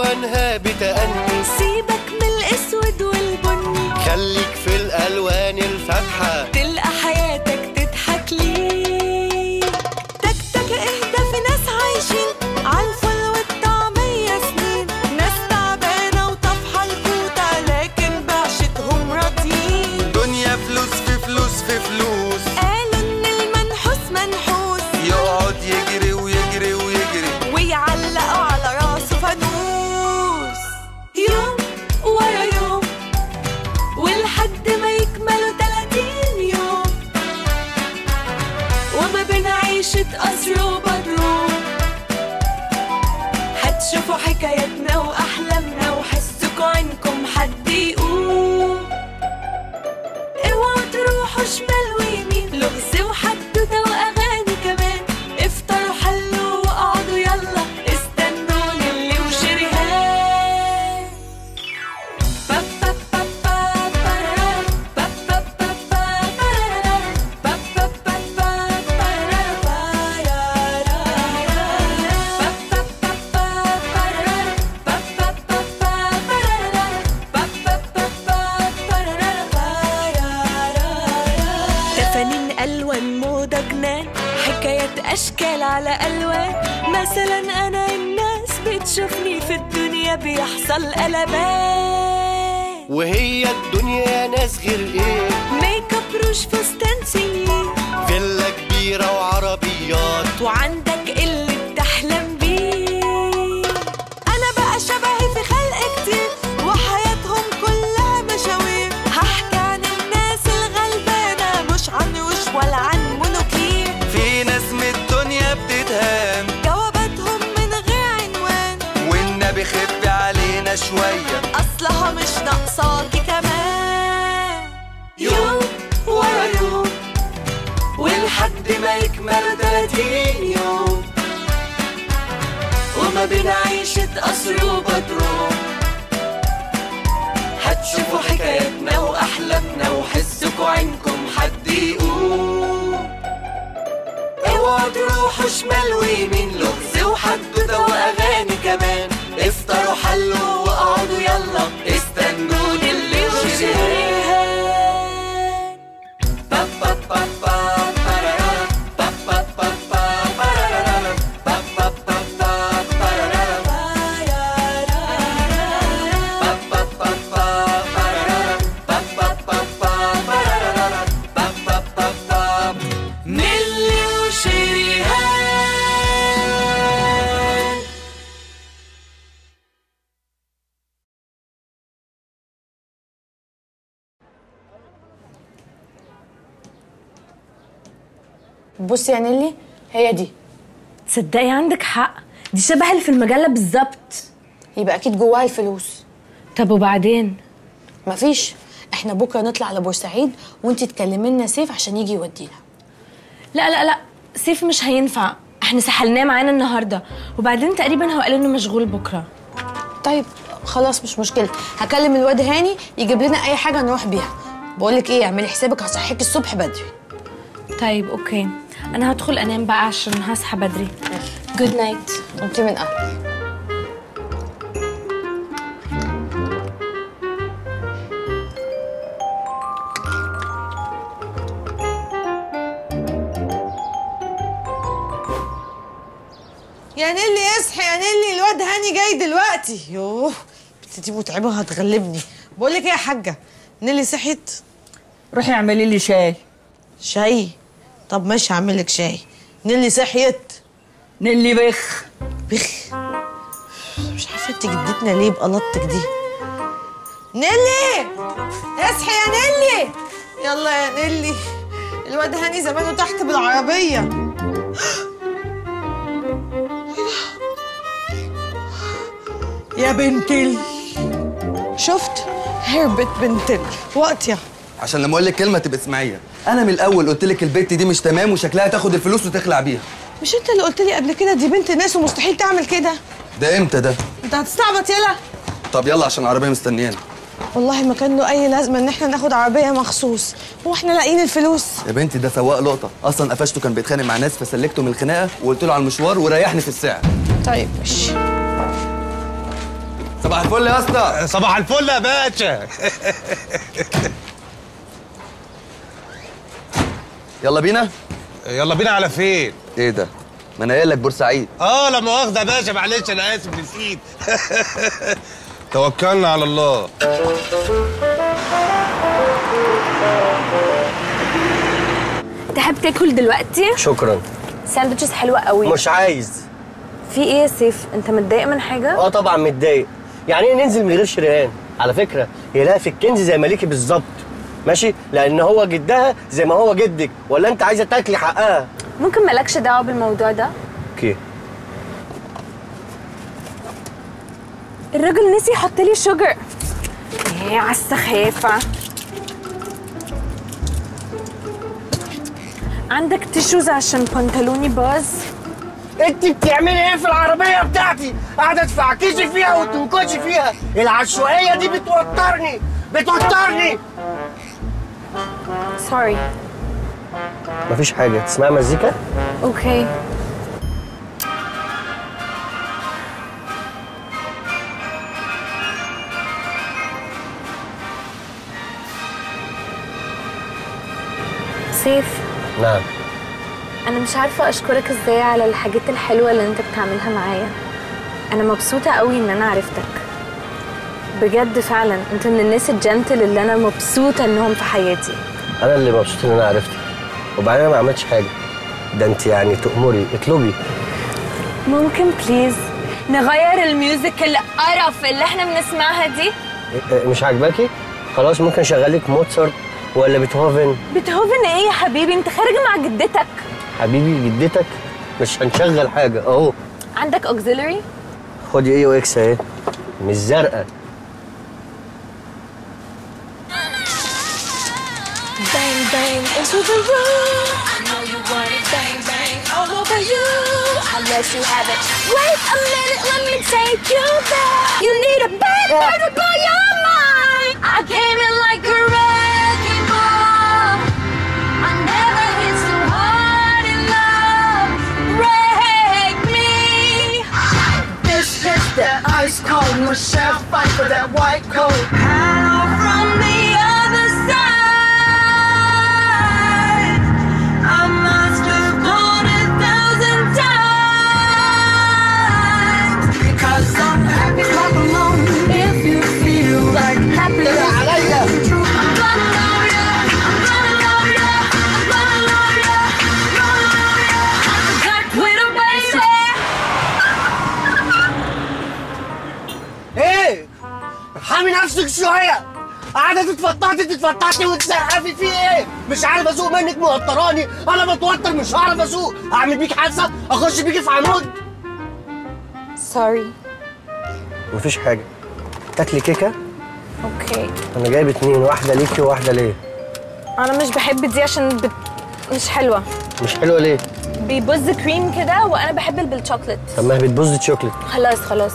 عنها بتأني. سيبك من الأسود والبني، خليك في الألوان الفاتحة، تلقى حياتك تضحك ليك. تك تك اهدى، في ناس عايشين عالفل والطعمية سنين، ناس تعبانة وطفحة الكوتة لكن بعشتهم راضيين. دنيا فلوس في فلوس في فلوس، قالوا إن المنحوس منحوس، يقعد يجري ويجري ويجري ويعلقوا على راسه فانوس. يوم ورا يوم ولحد ما يكملوا 30 يوم، وما بين عيشة قصر وبدروم هتشوفوا حكاياتنا وأحلامنا، وحسكوا عنكم حد يقوم. اوعوا تروحوا شمال ويمين، لغز وحدوتة وأغاني كمان. افطروا حلوا واقعدوا يلا، استنوني اللي وشريهان. تفانين ألوان موضة جنان، حكايات أشكال على ألوان. مثلا أنا الناس بتشوفني في الدنيا بيحصل قلبان، وهي الدنيا يا ناس غير ايه؟ ميك اب روج فستان سنين، فيلا كبيرة وعربيات، وعندك اللي بتحلم بيه. أنا بقى شبهي في خلق كتير، وحياتهم كلها مشاوير. هحكي عن الناس الغلبانة، مش عن وش ولا عن منوكير. في ناس من الدنيا بتتهان، جواباتهم من غير عنوان، والنبي خف علينا شوية، أصلها مش ناقصاكي كمان. يوم ورا يوم ولحد ما يكمل 30 يوم، وما بين عيشة قصر وبدروم هتشوفوا حكاياتنا وأحلامنا، وحسكوا عنكم حد يقوم. اوعوا تروحوا شمال ويمين، لغز وحدوتة وأغاني كمان. افطروا حلوا واقعدوا يلا، استنوني اللي وشريهان. نيلي وشريهان. بصي يا نيلي، هي دي. تصدقي عندك حق، دي شبه اللي في المجلة بالظبط. يبقى اكيد جواها الفلوس. طب وبعدين؟ مفيش، احنا بكره نطلع على بورسعيد وانتي تكلمي لنا سيف عشان يجي يودينا. لا لا لا، سيف مش هينفع، احنا سحلناه معانا النهارده، وبعدين تقريبا هو قال انه مشغول بكره. طيب خلاص مش مشكله، هكلم الواد هاني يجيب لنا اي حاجه نروح بيها. بقولك ايه، اعملي حسابك هصحيكي الصبح بدري. طيب اوكي، انا هدخل انام بقى عشان هصحى بدري. جود نايت. انتي من اهلك. يا نيلي اصحي يا نيلي، الواد هاني جاي دلوقتي. يوه البت دي متعبه هتغلبني. بقول لك ايه يا حاجه، نيلي صحيت؟ روحي اعملي لي شاي. شاي؟ طب ماشي هعمل لك شاي. نيلي صحيت؟ نيلي بخ بخ. مش عارفه انت جدتنا ليه بقلطتك دي. نيلي اصحي يا نيلي، يلا يا نيلي، الواد هاني زمانه تحت بالعربيه. يا بنتي شفت، هربت بنتي وقتها. عشان لما اقول لك كلمه تبقى اسمعيها. انا من الاول قلت لك البت دي مش تمام وشكلها تاخد الفلوس وتخلع بيها. مش انت اللي قلت لي قبل كده دي بنت ناس ومستحيل تعمل كده؟ ده امتى ده؟ انت هتستعبط يلا. طب يلا عشان العربيه مستنيانا. والله ما كان له اي لازمه ان احنا ناخد عربيه مخصوص، هو احنا لاقيين الفلوس؟ يا بنتي ده سواق لقطه، اصلا قفشته كان بيتخانق مع ناس فسلكته من الخناقه وقلت له على المشوار وريحني في السعر. طيب ماشي. صباح الفل يا اسطى. صباح الفل يا باشا. يلا بينا. يلا بينا على فين؟ ايه ده؟ ما انا قايل لك بورسعيد. لا مؤاخذة يا باشا، معلش انا اسف نسيت. توكلنا على الله. تحب تاكل دلوقتي؟ شكرا. ساندوتشز حلوه قوي. مش عايز. في ايه يا سيف؟ انت متضايق من حاجه؟ طبعا متضايق. يعني ايه ننزل من غير شريان؟ على فكره هي لها في الكنز زي مليكي بالظبط، ماشي؟ لان هو جدها زي ما هو جدك، ولا انت عايزه تاكلي حقها؟ ممكن مالكش دعوه بالموضوع ده؟ اوكي. الراجل نسي يحط لي شوجر. ايه على السخافه. عندك تيشوز عشان بنطلوني باظ؟ انت بتعملي ايه في العربيه بتاعتي؟ قاعده تفعكشي فيها وتنكشي فيها، العشوائيه دي بتوترني بتوترني. سوري. مفيش حاجه. تسمعي مزيكا؟ اوكي. سيف. نعم. أنا مش عارفة أشكرك إزاي على الحاجات الحلوة اللي أنت بتعملها معايا. أنا مبسوطة قوي إن أنا عرفتك. بجد فعلا أنت من الناس الجنتل اللي أنا مبسوطة إنهم في حياتي. انا اللي مبسوط ان انا عرفتك، وبعدين انا ما عملتش حاجه. ده انت يعني تأمري اطلبي. ممكن بليز نغير الميوزك القرف اللي احنا بنسمعها دي؟ مش عاجباكي؟ خلاص ممكن اشغلك موتسارت ولا بيتهوفن. بيتهوفن ايه يا حبيبي؟ انت خارج مع جدتك. حبيبي جدتك مش هنشغل حاجه اهو. عندك اوكسيلري؟ خدي ايه واكس اهي، مش زرقاء. Bang bang into the room. I know you want it. Bang bang all over you. Unless you have it. Wait a minute, let me take you there. You need a bad boy to blow your mind. I came in like a wrecking ball. I never hit so hard in love. Break me. This is the ice cold Michelle fight for that white coat. Hello from the other side. ارحمي نفسك شويه، قاعده تتفطحي وتسقفي في ايه؟ مش عارف اسوق منك، موتراني. انا بتوتر مش هعرف اسوق. اعمل بيك حادثه، اخش بيكي في عمود. سوري. مفيش حاجه. تاكلي كيكه؟ اوكي. انا جايب 2، واحده ليكي وواحده ليه. انا مش بحب دي عشان مش حلوه. مش حلوه ليه؟ بيبوظ كريم كده وانا بحب بالشوكليت. طب ما هي بتبوظ شوكليت. خلاص.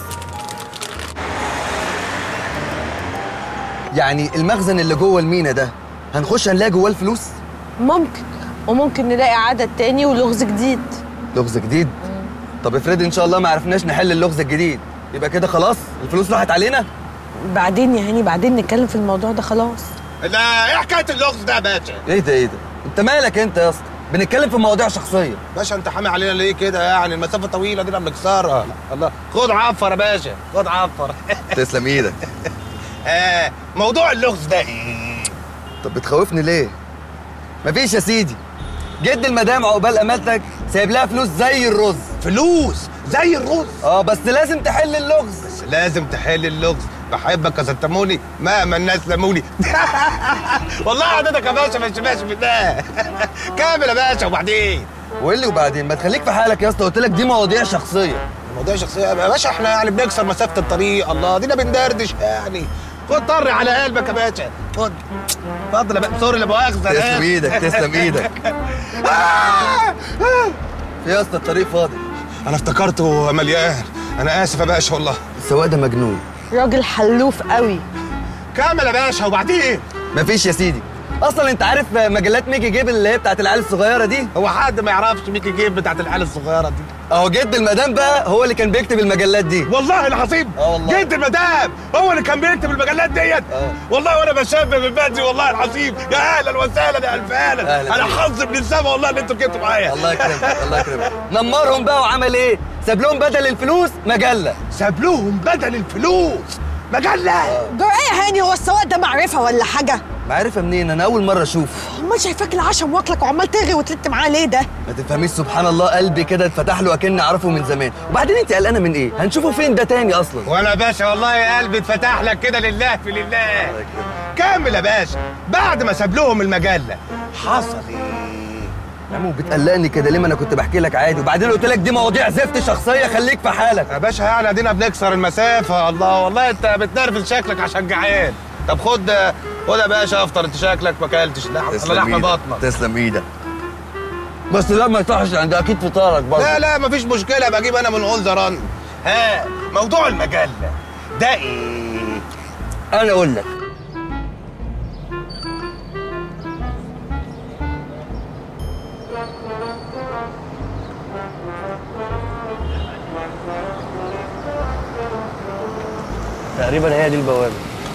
يعني المخزن اللي جوه المينا ده هنخش هنلاقي جواه الفلوس؟ ممكن، وممكن نلاقي عدد تاني ولغز جديد. لغز جديد؟ طب افرضي ان شاء الله ما عرفناش نحل اللغز الجديد، يبقى كده خلاص الفلوس راحت علينا؟ بعدين يا هاني، بعدين نتكلم في الموضوع ده. خلاص. لا ايه حكايه اللغز ده يا باشا؟ ايه ده؟ انت مالك انت يا اسطى؟ بنتكلم في مواضيع شخصيه. باشا انت حامي علينا ليه كده؟ يعني المسافه طويله دي بنكسرها. الله، خد عفر يا باشا، خد عفر. تسلم ايدك. موضوع اللغز ده ايه؟ طب بتخوفني ليه؟ مفيش يا سيدي، جد المدام عقبال امالتك سايب لها فلوس زي الرز. فلوس زي الرز؟ بس لازم تحل اللغز. لازم تحل اللغز. بحبك يا ستموني مهما الناس لموني. والله عددك يا باشا مش ماشي في ده. كامل يا باشا. وبعدين وايه اللي وبعدين؟ ما تخليك في حالك يا اسطى، قلت لك دي مواضيع شخصيه. مواضيع شخصيه يا باشا؟ احنا يعني بنكسر مسافه الطريق. الله، دينا بندردش يعني. خد طري على قلبك يا باشا، خد. اتفضل يا باشا. سوري لا مؤاخذه. تسلم ايدك. يا اسطى الطريق فاضي. انا افتكرته مليان. انا اسف يا باشا والله. السواق ده مجنون. راجل حلوف قوي. كمل يا باشا. وبعدين؟ مفيش يا سيدي. اصلا انت عارف مجلات ميكي جيب اللي هي بتاعت العيال الصغيره دي؟ هو حد ما يعرفش ميكي جيب بتاعت العيال الصغيره دي؟ اهو جد المدام بقى هو اللي كان بيكتب المجلات دي. والله العظيم. والله جد المدام هو اللي كان بيكتب المجلات ديت. والله وانا بشبه من بدري والله العظيم. يا اهلا وسهلا يا الف اهلا. انا حظ من السما والله ان انتوا جيتوا معايا. الله يكرمك الله يكرمك. نمرهم بقى وعمل ايه؟ ساب لهم بدل الفلوس مجله. ساب لهم بدل الفلوس مجله. جرى ايه يا هاني؟ هو السواق ده معرفه ولا حاجه؟ معرفه منين؟ انا اول مره اشوف. امال شايفاك العشم واكلك وعمال ترغي وتلت معاه ليه ده؟ ما تفهميش سبحان الله قلبي كده اتفتح له اكني اعرفه من زمان. وبعدين انت قلقانه من ايه؟ هنشوفه فين ده تاني اصلا. وانا يا باشا والله يا قلبي اتفتح لك كده لله في لله. كمل يا باشا. بعد ما ساب لهم المجله حصل ايه؟ يا عمو بتقلقني كده ليه؟ ما انا كنت بحكي لك عادي وبعدين قلت لك دي مواضيع زفت شخصيه خليك في حالك. يا باشا يعني ادينا بنكسر المسافه. الله والله انت بتنرفز شكلك عشان جعان. طب خد يا باشا افطر. انت شكلك ما اكلتش لحمه بطنك. تسلم ايدك. بس لا ما يصحش عندي اكيد فطارك برضه. لا مفيش مشكله بجيب انا من اونزران. ها موضوع المجله ده ايه؟ انا اقول لك. تقريبا هي دي البوابه.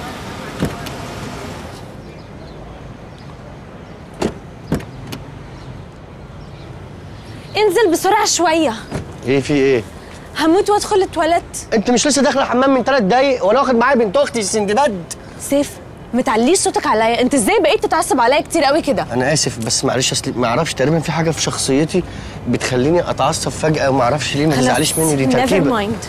انزل بسرعه شويه. ايه في ايه؟ هموت وادخل التواليت. انت مش لسه داخله الحمام من 3 دقايق وانا واخد معايا بنت اختي سندباد؟ سيف متعليش صوتك عليا. انت ازاي بقيت تتعصب عليا كتير قوي كده؟ انا اسف بس معلش اصل ما اعرفش تقريبا في حاجه في شخصيتي بتخليني اتعصب فجاه وما اعرفش ليه. ما تزعليش مني دي تركيبه. نيفر مايند.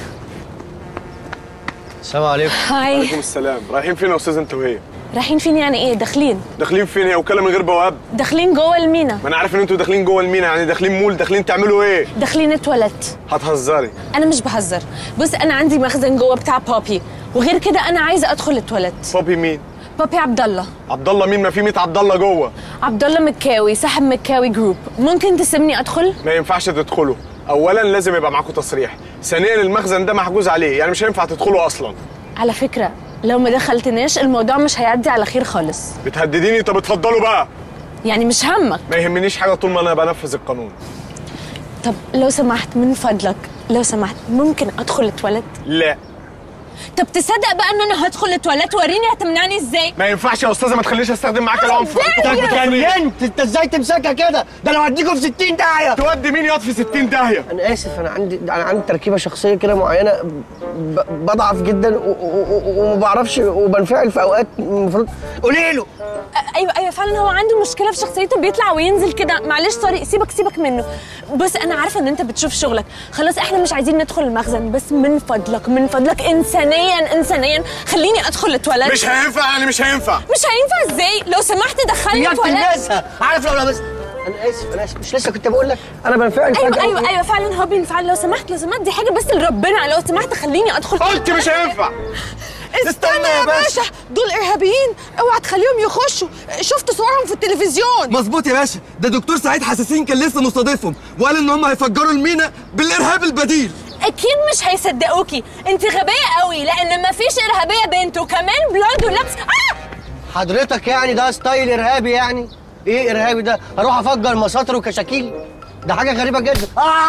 السلام عليكم. هاي. وعليكم السلام. رايحين فين يا استاذ انت وهي؟ رايحين فين يعني ايه؟ داخلين. داخلين فين؟ هي وكاله من غير بواب؟ داخلين جوه المينا. ما انا عارف ان انتوا داخلين جوه المينا. يعني داخلين مول؟ داخلين تعملوا ايه؟ داخلين التواليت. هتهزري؟ انا مش بهزر. بص انا عندي مخزن جوه بتاع بابي وغير كده انا عايزه ادخل التواليت. بابي مين؟ بابي عبد الله. عبد الله مين؟ ما في 100 عبد الله جوه. عبد الله مكاوي صاحب مكاوي جروب. ممكن تسيبني ادخل؟ ما ينفعش تدخلوا. اولا لازم يبقى معاكم تصريح. ثانيا المخزن ده محجوز عليه يعني مش هينفع تدخلوا اصلا. على فكره لو ما دخلتناش الموضوع مش هيعدي على خير خالص. بتهدديني؟ طب اتفضلوا بقى. يعني مش همك؟ ما يهمنيش حاجه طول ما انا بنفذ القانون. طب لو سمحت من فضلك لو سمحت ممكن ادخل التواليت؟ لا. طب تصدق بقى ان انا هدخل التواليت؟ وريني هتمنعني ازاي. ما ينفعش يا استاذه. ما تخلينيش استخدم معاك العنف. اتجننت انت ازاي تمسكها كده؟ ده لو هديكوا في 60 داهيه. تودي مين ياض في 60 داهيه؟ انا اسف انا عندي تركيبه شخصيه كده معينه بضعف جدا وما بعرفش وبنفعل في اوقات المفروض. قولي له. ايوه فعلا هو عنده مشكله في شخصيته بيطلع وينزل كده. معلش سوري سيبك منه. بص انا عارفه ان انت بتشوف شغلك. خلاص احنا مش عايزين ندخل المخزن بس من فضلك انسانيا خليني ادخل التواليت. مش هينفع يعني مش هينفع. مش هينفع ازاي؟ لو سمحت دخلني التواليت. عارف لو لبست. انا اسف مش لسه كنت بقول لك انا بنفعل فجأة. ايوه فعلا هو بينفعل. لو سمحت دي حاجه بس لربنا. لو سمحت خليني ادخل. قلت مش هينفع. استنى يا باشا دول ارهابيين اوعى تخليهم يخشوا. شفت صورهم في التلفزيون. مظبوط يا باشا. ده دكتور سعيد حساسين كان لسه مستضيفهم وقال ان هم هيفجروا المينا بالارهاب البديل. اكيد مش هيصدقوكي. انت غبيه قوي لان مفيش ارهابيه بنت وكمان بلاد ولبس. حضرتك يعني ده ستايل ارهابي يعني؟ ايه ارهابي ده؟ اروح افجر مساطر وكشاكيل؟ ده حاجه غريبه جدا.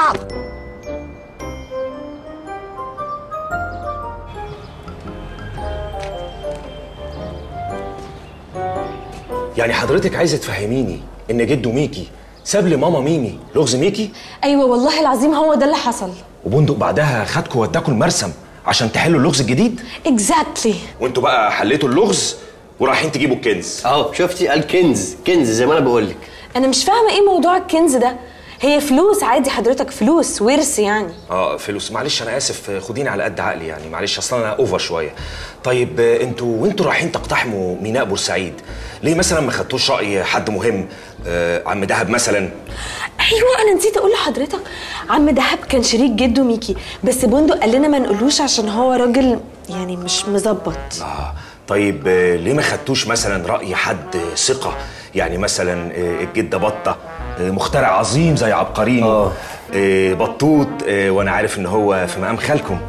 يعني حضرتك عايزه تفهميني ان جدو ميكي ساب لي ماما ميمي لغز ميكي؟ ايوه والله العظيم هو ده اللي حصل. وبندق بعدها خدكوا وداكوا المرسم عشان تحلوا اللغز الجديد؟ اكزاكتلي. وانتوا بقى حليتوا اللغز ورايحين تجيبوا الكنز. شفتي قال كنز زي ما انا بقول لك. انا مش فاهمه ايه موضوع الكنز ده. هي فلوس عادي حضرتك. فلوس ورث يعني. فلوس. معلش انا اسف خديني على قد عقلي يعني. معلش اصلا انا اوفر شويه. طيب انتوا رايحين تقتحموا ميناء بورسعيد ليه مثلا ما خدتوش راي حد مهم؟ عم دهب مثلا. ايوه انا نسيت اقول لحضرتك عم دهب كان شريك جدو ميكي بس بندق قال لنا ما نقولوش عشان هو راجل يعني مش مظبط. طيب ليه ما خدتوش مثلا راي حد ثقه؟ يعني مثلا الجده بطه مخترع عظيم زي عبقريني. بطوط وانا عارف ان هو في مقام خالكم.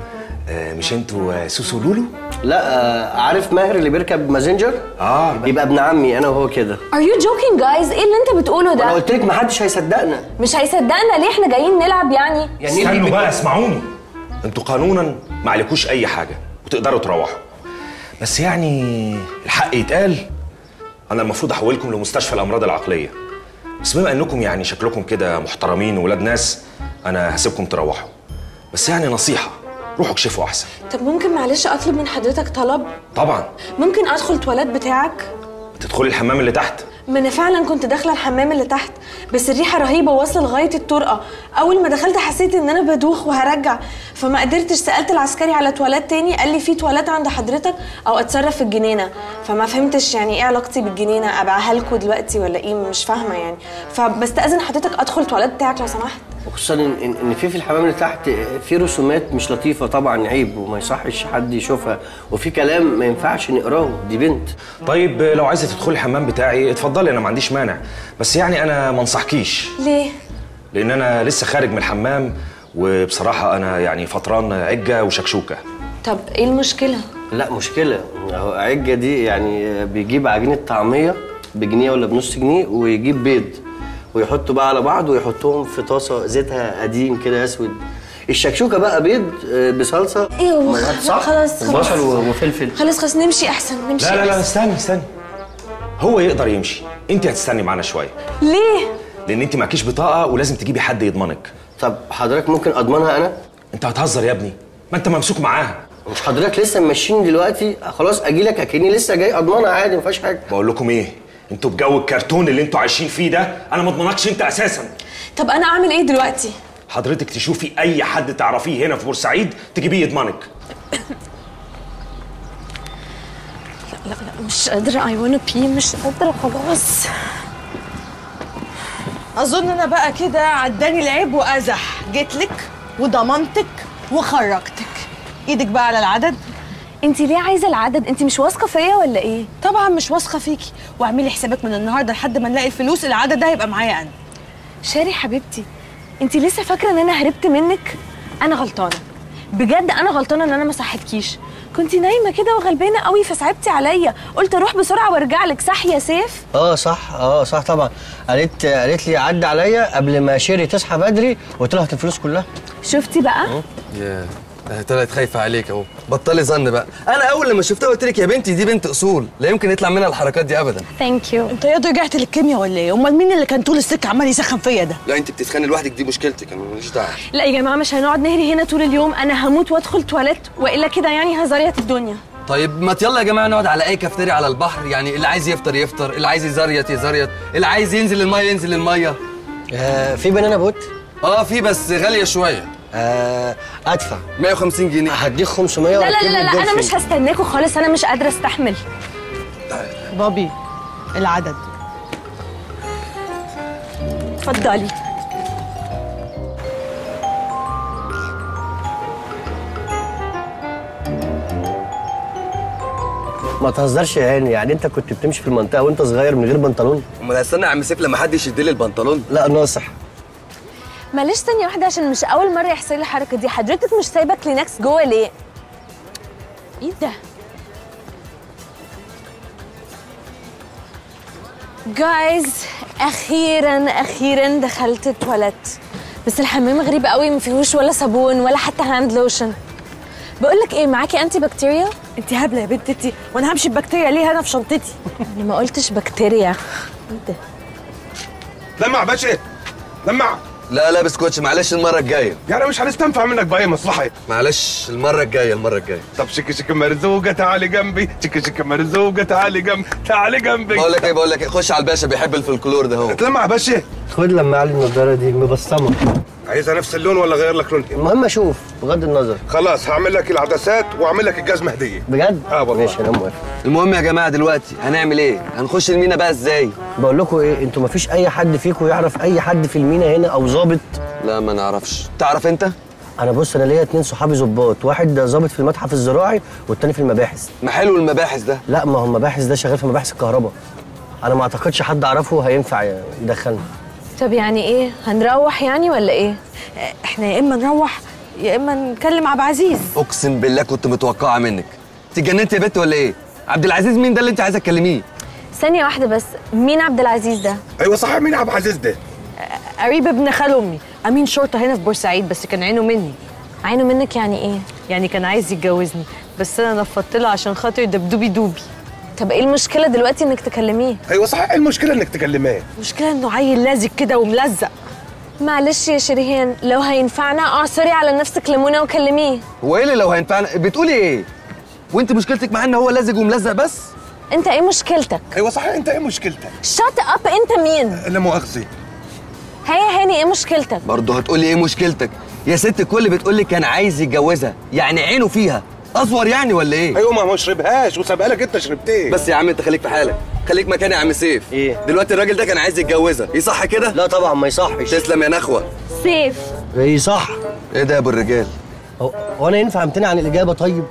مش انتوا سوسو لولو؟ لا عارف ماهر اللي بيركب مازنجر؟ يبقى ابن عمي انا وهو كده. Are you joking guys؟ ايه اللي انت بتقوله ده؟ انا قلت لك محدش هيصدقنا. مش هيصدقنا ليه؟ احنا جايين نلعب يعني استنوا بقى اسمعوني. انتوا قانونا ما عليكوش اي حاجه وتقدروا تروحوا، بس يعني الحق يتقال، انا المفروض احولكم لمستشفى الامراض العقليه، بس بما انكم يعني شكلكم كده محترمين وولاد ناس انا هسيبكم تروحوا، بس يعني نصيحه روحوا اكشفوا احسن. طب ممكن معلش اطلب من حضرتك طلب؟ طبعا. ممكن ادخل التواليت بتاعك؟ تدخلي الحمام اللي تحت؟ ما انا فعلا كنت داخله الحمام اللي تحت، بس الريحه رهيبه واصله لغايه الطرقه. اول ما دخلت حسيت ان انا بدوخ وهرجع، فما قدرتش. سالت العسكري على تواليت تاني، قال لي في تواليت عند حضرتك او اتصرف في الجنينه. فما فهمتش يعني ايه علاقتي بالجنينه، ابيعها لكم دلوقتي ولا ايه؟ مش فاهمه يعني. فبستاذن حضرتك ادخل التواليت بتاعك لو سمحت. وخصوصا ان في الحمام اللي تحت في رسومات مش لطيفه، طبعا عيب وما يصحش حد يشوفها، وفي كلام ما ينفعش نقراه، دي بنت. طيب لو عايزه تدخلي الحمام بتاعي اتفضلي، انا ما عنديش مانع، بس يعني انا ما انصحكيش. ليه؟ لان انا لسه خارج من الحمام وبصراحه انا يعني فطران عجه وشكشوكه. طب ايه المشكله؟ لا مشكله، اهو عجه دي يعني بيجيب عجينه طعميه بجنيه ولا بنص جنيه ويجيب بيض ويحطوا بقى على بعض ويحطوهم في طاسه زيتها قديم كده اسود. الشكشوكه بقى بيض بصلصه. ايوه صح؟ خلاص وبصل وفلفل. خلاص نمشي احسن، نمشي. لا استني هو يقدر يمشي، انت هتستني معانا شويه. ليه؟ لان انت معكيش بطاقه ولازم تجيبي حد يضمنك. طب حضرتك ممكن اضمنها انا؟ انت هتهزر يا ابني، ما انت ممسوك معاها. مش حضرتك لسه ماشيين دلوقتي؟ خلاص اجي لك اكني لسه جاي اضمنها عادي، ما فيهاش حاجه. بقول لكم ايه، انتوا بجو الكرتون اللي انتوا عايشين فيه ده انا ما اضمنكش انت اساسا. طب انا اعمل ايه دلوقتي؟ حضرتك تشوفي اي حد تعرفيه هنا في بورسعيد تجيبيه يضمنك. لا مش قادره، اي وانا بي، مش قادره خلاص. اظن انا بقى كده عداني العيب وازح، جيتلك وضمنتك وخرجتك. ايدك بقى على العدد. انت ليه عايزه العدد؟ انت مش واثقه فيا ولا ايه؟ طبعا مش واثقه فيكي، واعملي حسابك من النهارده لحد ما نلاقي الفلوس العدد ده هيبقى معايا انا. شاري حبيبتي، انت لسه فاكره ان انا هربت منك؟ انا غلطانه بجد، انا غلطانه ان انا ما صحتكيش. كنتي نايمه كده وغلبانه قوي فصعبتي عليا، قلت اروح بسرعه وارجع لك. صح يا سيف؟ صح طبعا. قالت لي عدى عليا قبل ما شيري تصحى بدري وطلعت الفلوس كلها. شفتي بقى؟ ياه طلعت خايفه عليك اهو. بطلي ظن بقى، انا اول لما شفتها قلت لك يا بنتي دي بنت اصول، لا يمكن يطلع منها الحركات دي ابدا. ثانك يو. انت يا رجعت للكيمياء ولا ايه؟ امال مين اللي كان طول السكه عمال يسخن فيا ده؟ لا انت بتتخانقي لوحدك، دي مشكلتك، انا ماليش دعوه. لا يا جماعه مش هنقعد نهري هنا طول اليوم، انا هموت وادخل تواليت والا كده يعني هزريت الدنيا. طيب ما يلا يا جماعه نقعد على اي كافتيريا على البحر، يعني اللي عايز يفطر يفطر، اللي عايز يزريط يزريط، اللي عايز ينزل الميه ينزل الميه. في بنانا بوت؟ في بس غاليه شويه. ادفع 150 جنيه. هديك 500. لا انا مش هستناكوا خالص، انا مش قادره استحمل. بابي العدد. اتفضلي. ما تهزرش يا هاني، يعني انت كنت بتمشي في المنطقه وانت صغير من غير بنطلون؟ امال هستنى يا عم سيف لما حد يشد لي البنطلون؟ لا ناصح. معلش ثانيه واحده، عشان مش اول مره يحصل لي الحركه دي. حضرتك مش سايبه كلينكس جوه ليه؟ ايه ده؟ جايز اخيرا دخلت التواليت، بس الحمام غريب قوي، ما فيهوش ولا صابون ولا حتى هاند لوشن. بقول لك ايه، معاكي انتي بكتيريا؟ انت هبله يا بنت انت، وانا همشي ببكتيريا ليه؟ انا في شنطتي. انا ما قلتش بكتيريا. ايه ده؟ لمع باشا لمع. لا بسكوتش، معلش المره الجايه. يعني مش هنستنفع منك باي مصلحه. معلش المره الجايه. طب شك مرزوقه تعالي جنبي، شك مرزوقه تعالي جنبي. بقول لك ايه خش على الباشا، بيحب الفلكلور ده هو. اتلمع يا باشا. خد لما علي النضاره دي مبصمه. عايزها نفس اللون ولا غير لك لون؟ المهم اشوف بغض النظر. خلاص هعمل لك العدسات واعمل لك الجزمه هديه. بجد؟ والله. ماشي انا موافق. المهم يا جماعه دلوقتي هنعمل ايه؟ هنخش المينا بقى ازاي؟ بقول لكم ايه، انتوا مفيش اي حد فيكم يعرف اي حد في المينا هنا او ظابط؟ لا ما نعرفش. تعرف انت؟ انا بص، انا ليا 2 صحابي ظباط، واحد ظابط في المتحف الزراعي والتاني في المباحث. ما حلو المباحث ده. لا ما هو المباحث ده شغال في مباحث الكهرباء. انا ما اعتقدش حد اعرفه هينفع يدخلنا. طب يعني ايه؟ هنروح يعني ولا ايه؟ احنا يا اما نروح يا اما نكلم عبد العزيز. اقسم بالله كنت متوقعه منك. انت اتجننتي يا بنت ولا ايه؟ عبد العزيز مين ده اللي انت عايزه تكلميه؟ ثانيه واحده بس، مين عبد العزيز ده؟ ايوه صحيح، مين عبد العزيز ده؟ قريب ابن خال امي، امين شرطه هنا في بورسعيد، بس كان عينه مني. عينه منك يعني ايه؟ يعني كان عايز يتجوزني بس انا نفضت له عشان خاطر دبدوبي دوبي. طب ايه المشكله دلوقتي انك تكلميه؟ ايوه صحيح، ايه المشكله انك تكلماه؟ المشكله انه عيل لازق كده وملزق. معلش يا شريهان، لو هينفعنا اعصري على نفسك ليمونه وكلميه. هو ايه اللي لو هينفعنا؟ بتقولي ايه؟ وانت مشكلتك معاه ان هو لازق وملزق بس؟ انت ايه مشكلتك؟ ايوه صحيح، انت ايه مشكلتك؟ شات اب، انت مين؟ لا مؤاخذه. هيا هاني، ايه مشكلتك؟ برضه هتقولي ايه مشكلتك؟ يا ست الكل بتقولي كان عايز يتجوزها، يعني عينه فيها اصور يعني ولا ايه؟ ايوه ما هو شربهاش وسابها لك انت شربتيه. بس يا عم انت خليك في حالك، خليك مكاني يا عم سيف. ايه؟ دلوقتي الراجل ده كان عايز يتجوزها، يصح كده؟ لا طبعا ما يصحش. تسلم يا نخوه. سيف ايه صح؟ ايه ده يا ابو الرجال؟ هو انا ينفع امتنع عن الاجابه طيب؟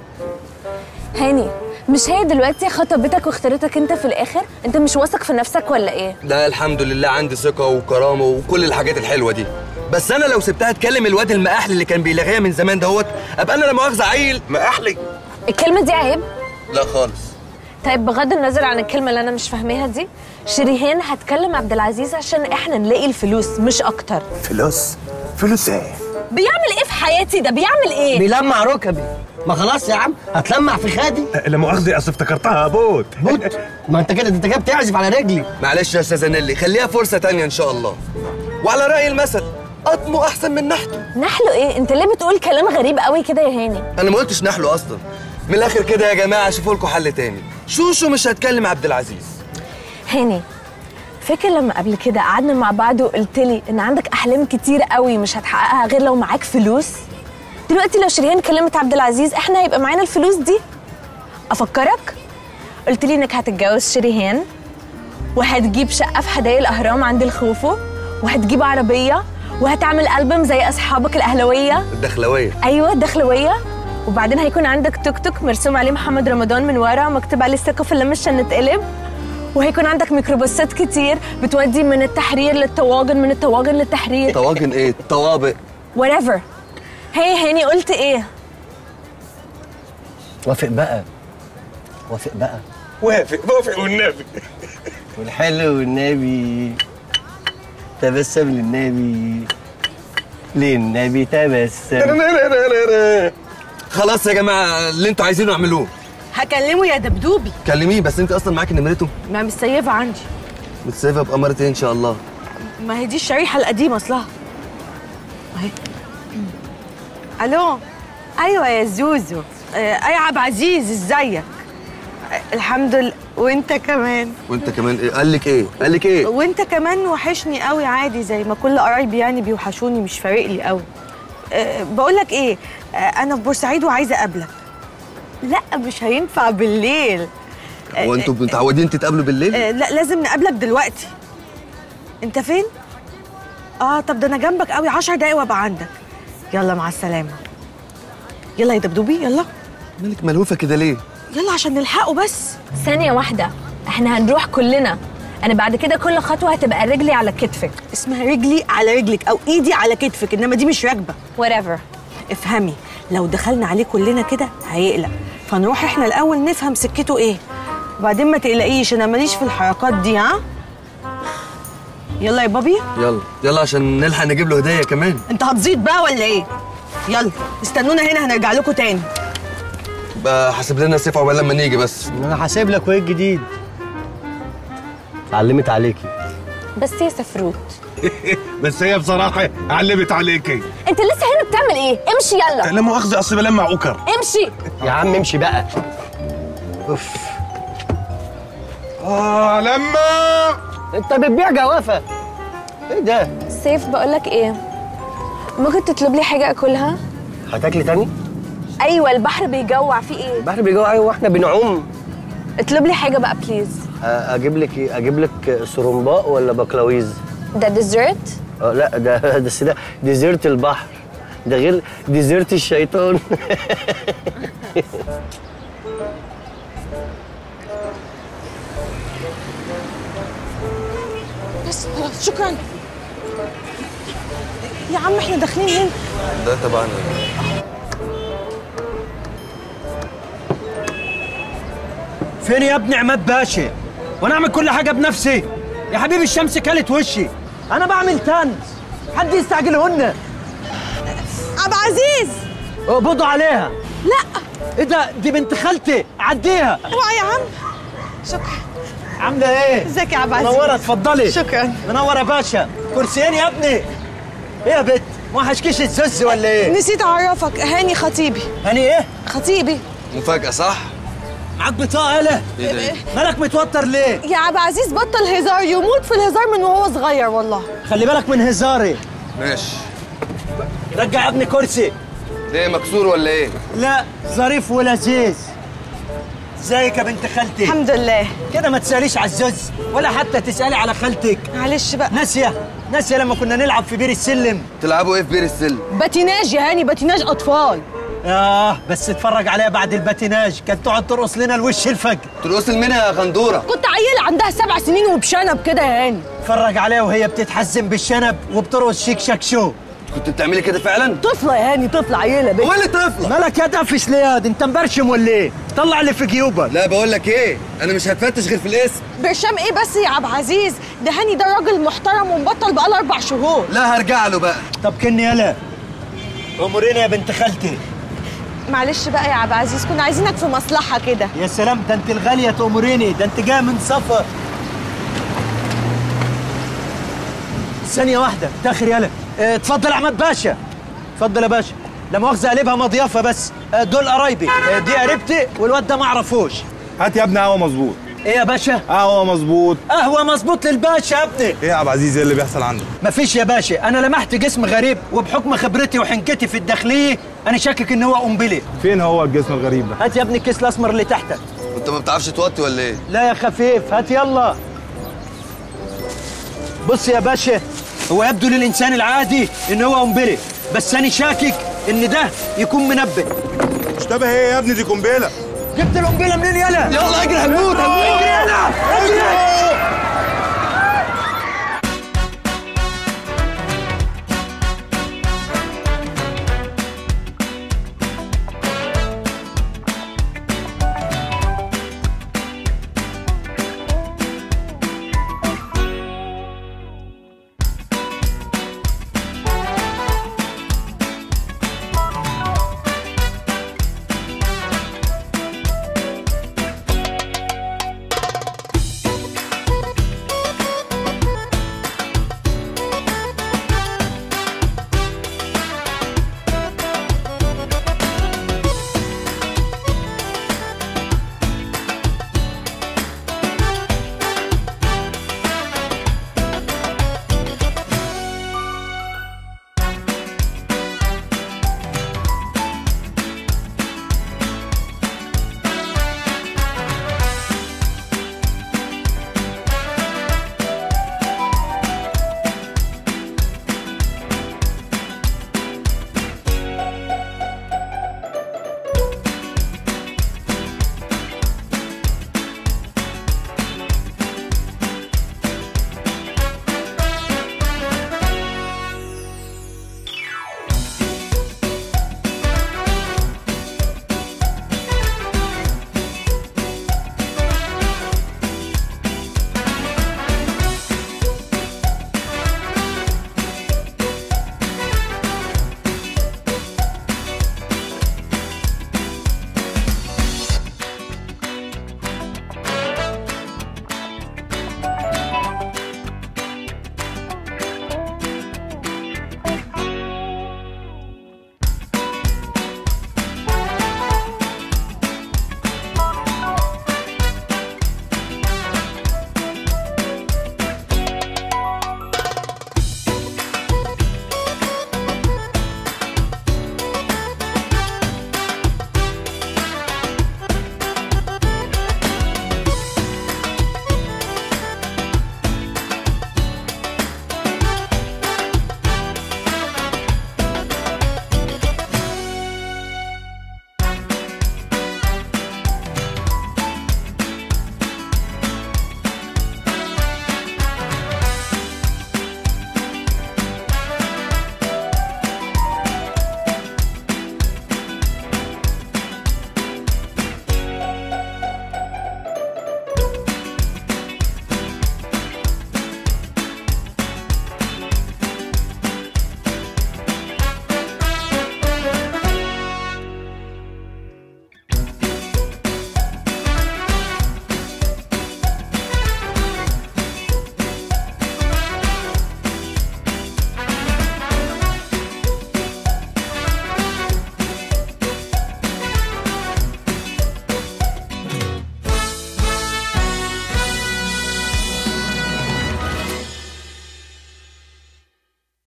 هاني، مش هي دلوقتي خطبتك واختارتك انت في الاخر؟ انت مش واثق في نفسك ولا ايه؟ لا الحمد لله عندي ثقه وكرامه وكل الحاجات الحلوه دي، بس انا لو سبتها تكلم الواد المقاحلي اللي كان بيلغيها من زمان دهوت ابقى انا لا مؤاخذه عيل مقاحلي. الكلمه دي عيب؟ لا خالص. طيب بغض النظر عن الكلمه اللي انا مش فاهماها دي، شريهان هتكلم عبد العزيز عشان احنا نلاقي الفلوس مش اكتر. فلوس؟ فلوس ايه؟ بيعمل ايه في حياتي ده؟ بيعمل ايه؟ بيلمع ركبي. ما خلاص يا عم، هتلمع في خادي. لا مؤاخذه، اصل افتكرتها بوت. بوت؟ ما انت كده انت جاي بتعزف على رجلي. معلش يا استاذه نيلي، خليها فرصه تانية ان شاء الله. وعلى راي المثل قطمه احسن من نحته. نحله ايه؟ انت ليه بتقول كلام غريب قوي كده يا هاني؟ انا ما قلتش نحله اصلا. من الاخر كده يا جماعه شوفوا لكم حل تاني. شوشو مش هتكلم عبد العزيز. هاني، فاكر لما قبل كده قعدنا مع بعض وقلت لي ان عندك احلام كتير قوي مش هتحققها غير لو معاك فلوس؟ دلوقتي لو شريهان كلمت عبد العزيز احنا هيبقى معانا الفلوس دي. افكرك؟ قلت لي انك هتتجوز شريهان وهتجيب شقه في حدائق الاهرام عند الخوفو وهتجيب عربيه وهتعمل ألبوم زي اصحابك الاهلاويه. الدخلويه. ايوه الدخلويه. وبعدين هيكون عندك توك توك مرسوم عليه محمد رمضان من ورا ومكتوب عليه الثقه في اللمه عشان نتقلب. وهيكون عندك ميكروباصات كتير بتودي من التحرير للطواجن، من الطواجن للتحرير. طواجن ايه؟ طوابق. whatever. هي هاني قلت ايه؟ وافق بقى. وافق بقى. وافق والنبي. والحلو والنبي. تبسم للنبي. للنبي تبسم. خلاص يا جماعه اللي انتوا عايزينه اعملوه. هكلمه يا دبدوبي. كلميه، بس انت اصلا معاكي نمرته؟ ما متسيفه عندي. متسيفه بأمارة ايه ان شاء الله؟ ما هي دي الشريحه القديمه اصلها. اهي. الو. ايوه يا زوزو. اي عبد العزيز، ازيك؟ الحمد لله. وانت كمان. وانت كمان ايه؟ قال لك ايه؟ قال لك ايه؟ وانت كمان وحشني قوي، عادي زي ما كل قرايبي يعني بيوحشوني، مش فارق لي قوي. بقول لك ايه، انا في بورسعيد وعايزه اقابلك. لا مش هينفع بالليل. هو انتوا متعودين تتقابلوا بالليل؟ لا لازم نقابلك دلوقتي. انت فين؟ طب ده انا جنبك قوي، 10 دقايق وابقى عندك. يلا مع السلامه. يلا يا دبدوبي يلا. مالك ملهوفه كده ليه؟ يلا عشان نلحقه بس. ثانيه واحده، احنا هنروح كلنا. انا بعد كده كل خطوه هتبقى رجلي على كتفك. اسمها رجلي على رجلك او ايدي على كتفك، انما دي مش راكبه. whatever. افهمي، لو دخلنا عليه كلنا كده هيقلق، فنروح احنا الاول نفهم سكته ايه، وبعدين ما تقلقيش انا ماليش في الحركات دي. ها يلا يا بابي. يلا عشان نلحق نجيب له هديه كمان. انت هتزيد بقى ولا ايه؟ يلا استنونا هنا، هنرجع لكم تاني. بقى حاسب لنا سيف عقبال لما نيجي بس. انا حاسب لك وايه الجديد؟ علمت عليكي. بس يا سفروت. بس هي بصراحه علمت عليكي. انت لسه هنا بتعمل ايه؟ امشي يلا. لا مؤاخذه، اصل بلمع اوكر. امشي يا عم امشي بقى. اوف. لما انت بتبيع جوافه. ايه ده؟ سيف بقولك ايه، ممكن تطلب لي حاجه اكلها؟ هتاكلي تاني؟ ايوه البحر بيجوع، في ايه؟ البحر بيجوع ايوه واحنا بنعوم. اطلب لي حاجه بقى بليز. اجيب لك ايه؟ اجيب لك سرمباء ولا بقلاويز؟ ده ديزرت؟ لا ده ديزرت البحر، ده غير ديزرت الشيطان. بس خلاص شكرا. يا عم احنا داخلين هنا. ده طبعا. فين يا ابني عماد باشا؟ وانا اعمل كل حاجه بنفسي؟ يا حبيبي الشمس كلت وشي، انا بعمل تنس، حد يستعجلهن. ابو عزيز اقبضوا عليها. لا ايه ده؟ دي بنت خالتي، عديها. اوعى يا عم. شكرا. عامله ايه؟ ازيك يا ابو عزيز؟ منوره، اتفضلي. شكرا. منوره يا باشا. كرسيين يا ابني. ايه يا بت؟ ما وحشكيش الزز ولا ايه؟ نسيت اعرفك، هاني خطيبي. هاني ايه؟ خطيبي. مفاجأة صح؟ معاك بطاقة يالا؟ ايه ده؟ مالك متوتر ليه؟ يا ابو عزيز بطل هزار، يموت في الهزار من وهو صغير والله. خلي بالك من هزاري. ماشي. رجع يا ابني كرسي. ليه مكسور ولا ايه؟ لا ظريف ولذيذ. ازيك يا بنت خالتي؟ الحمد لله. كده ما تساليش على الزوز ولا حتى تسالي على خالتك. معلش بقى. ناسيه لما كنا نلعب في بير السلم. تلعبوا ايه في بير السلم؟ باتيناج يا هاني، باتيناج اطفال. بس اتفرج عليها بعد الباتيناج، كانت تقعد ترقص لنا الوش الفجر. ترقص منها يا غندوره. كنت عيله عندها 7 سنين وبشنب كده يا هاني. اتفرج عليها وهي بتتحزم بالشنب وبترقص شيك شاك شو. كنت بتعملي كده فعلا؟ طفله يا هاني، طفله عيله بنت. هو اللي طفله؟ مالك يا دفش ليه يا دي؟ انت مبرشم ولا ايه؟ طلع اللي في جيوبك. لا بقول لك ايه، انا مش هتفتش غير في الاسم. برشام ايه بس يا عبد العزيز؟ ده هاني ده راجل محترم ومبطل بقاله 4 شهور. لا هرجع له بقى. طب كني يالا. اموريني يا بنت خالتي. معلش بقى يا عبد العزيز، كنا عايزينك في مصلحه كده. يا سلام، ده انت الغاليه تأمريني، ده انت جايه من سفر. ثانيه واحده، تاخر يالا. اتفضل يا عماد باشا. اتفضل يا باشا. لا مؤاخذه قلبها مضيافه بس. دول قرايبي، دي قريبتي والواد ده ما اعرفوش. هات يا ابني قهوه مظبوط. ايه يا باشا؟ قهوه مظبوط. قهوه مظبوط للباشا يا ابني. ايه يا عبد العزيز، ايه اللي بيحصل عندك؟ مفيش يا باشا، انا لمحت جسم غريب وبحكم خبرتي وحنكتي في الداخليه انا شاكك ان هو قنبله. فين هو الجسم الغريب ده؟ هات يا ابني الكيس الاسمر اللي تحتك. انت ما بتعرفش توطي ولا ايه؟ لا يا خفيف، هات يلا. بص يا باشا، هو يبدو للانسان العادي ان هو قنبله، بس انا شاكك ان ده يكون منبه. مشتبه ايه يا ابني؟ دي قنبله. جبت القنبله منين يلا؟ يلا اجري، هنموت. اجري يلا، اجري.